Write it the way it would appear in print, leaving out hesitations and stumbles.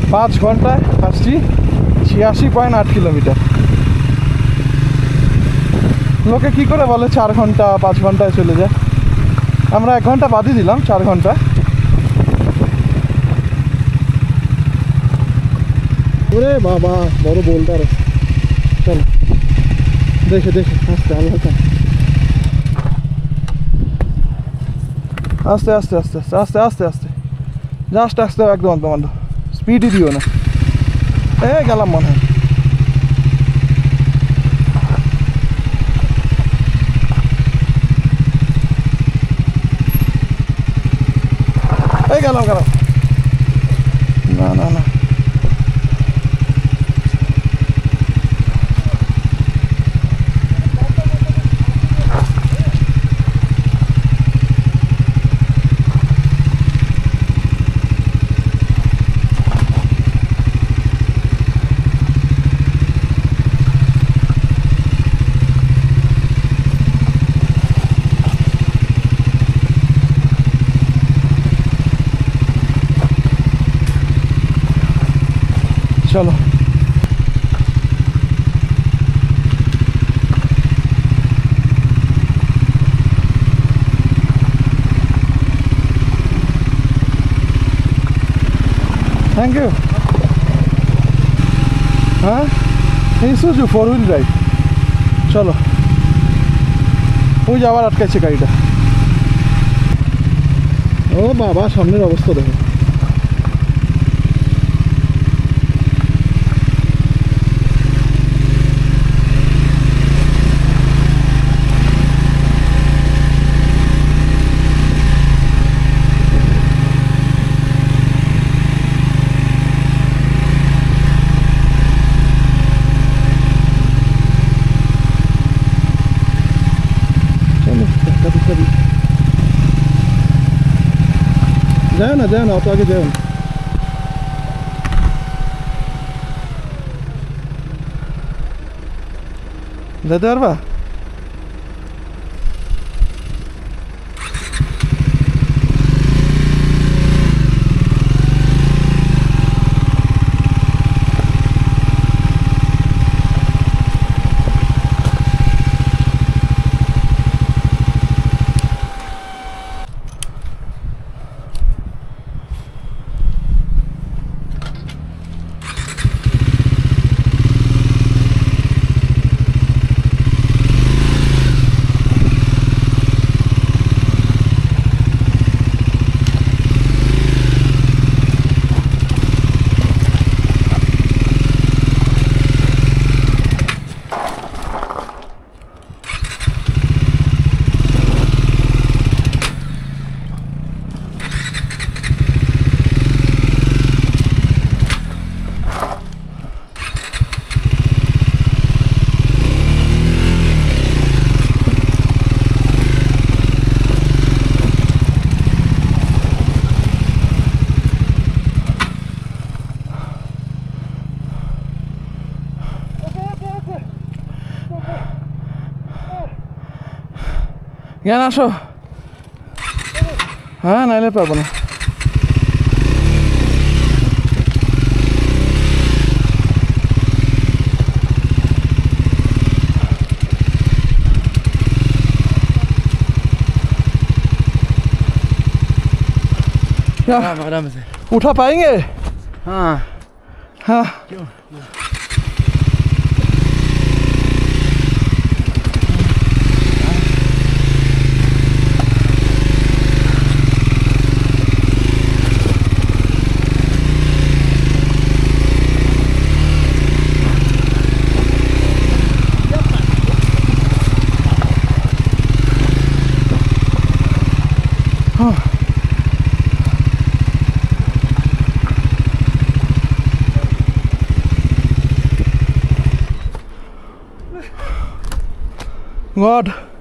5 ঘন্টায় আসছি 86.8 কিলোমিটার। লোকে কি করে বলে 4 ঘন্টা 5 ঘন্টায় চলে যায়, আমরা 1 ঘন্টা বাদই দিলাম 4 ঘন্টা। ওরে বাবা বড় বোল্ডার, চলো দেখে দেখে আস্তে হালকা আস্তে আস্তে আস্তে আস্তে আস্তে আস্তে আস্তে জাস্ট আসতে একদম একদম স্পিডই দিও না। গেলাম মনে হয়। গেলাম গেলাম না না না চলো। Thank you. হ্যাঁ এই সুজু 4 হুইল ড্রাইভ। চলো ওই যে আবার আটকাচ্ছে গাড়িটা। ও বাবা সামনের অবস্থা দেখো। যায় না অত আগে যাও না। যেতে পারবা? জ্ঞান আসো। হ্যাঁ নাইলে পারবো না। उठा पाएंगे? हाँ हाँ क्यों? God